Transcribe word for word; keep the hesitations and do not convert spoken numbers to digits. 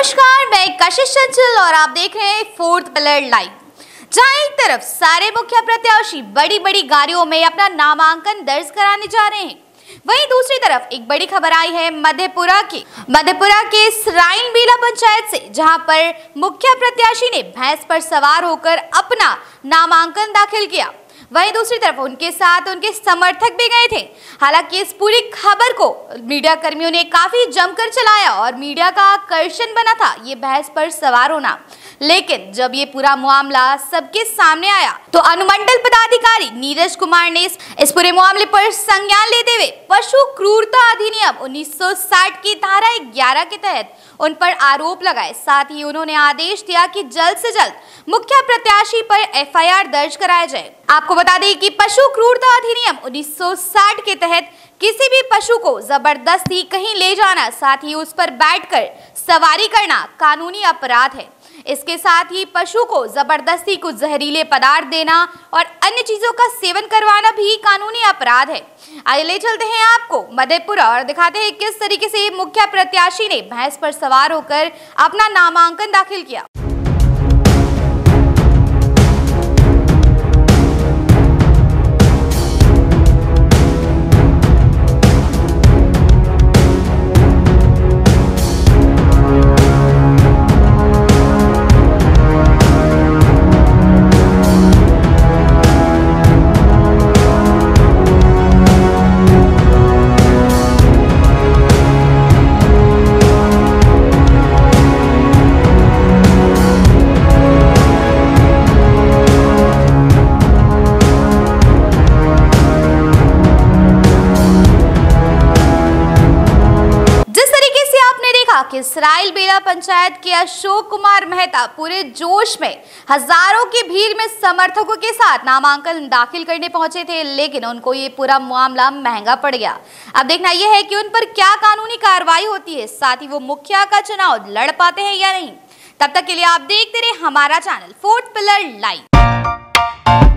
नमस्कार, मैं कशिश चंचल और आप देख रहे हैं फोर्थ पिलर लाइव। जहां एक तरफ सारे मुखिया प्रत्याशी बड़ी बड़ी गाड़ियों में अपना नामांकन दर्ज कराने जा रहे हैं, वहीं दूसरी तरफ एक बड़ी खबर आई है मधेपुरा की मधेपुरा के सराइन बेला पंचायत से, जहां पर मुखिया प्रत्याशी ने भैंस पर सवार होकर अपना नामांकन दाखिल किया। वहीं दूसरी तरफ उनके साथ उनके समर्थक भी गए थे। हालांकि इस पूरी खबर को मीडिया कर्मियों ने काफी जमकर चलाया और मीडिया का आकर्षण बना था ये भैंस पर सवार होना। लेकिन जब ये पूरा मामला सबके सामने आया तो अनुमंडल पदाधिकारी नीरज कुमार ने इस पूरे मामले पर संज्ञान लेते हुए पशु क्रूरता अधिनियम उन्नीस सौ साठ की धारा ग्यारह के तहत उन पर आरोप लगाए। साथ ही उन्होंने आदेश दिया कि जल्द से जल्द मुखिया प्रत्याशी पर एफ आई आर दर्ज कराया जाए। आपको बता दें कि पशु क्रूरता अधिनियम उन्नीस सौ साठ के तहत किसी भी पशु को जबरदस्ती कहीं ले जाना, साथ ही उस पर बैठकर सवारी करना कानूनी अपराध है। इसके साथ ही पशु को जबरदस्ती कुछ जहरीले पदार्थ देना और अन्य चीजों का सेवन करवाना भी कानूनी अपराध है। आइए ले चलते हैं आपको मधेपुरा और दिखाते हैं किस तरीके से मुखिया प्रत्याशी ने भैंस पर सवार होकर अपना नामांकन दाखिल किया। कि सराइन बेला पंचायत के अशोक कुमार मेहता पूरे जोश में हजारों की भीड़ में समर्थकों के साथ नामांकन दाखिल करने पहुंचे थे, लेकिन उनको ये पूरा मामला महंगा पड़ गया। अब देखना यह है कि उन पर क्या कानूनी कार्रवाई होती है, साथ ही वो मुखिया का चुनाव लड़ पाते हैं या नहीं। तब तक के लिए आप देखते रहे हमारा चैनल फोर्थ पिलर लाइव।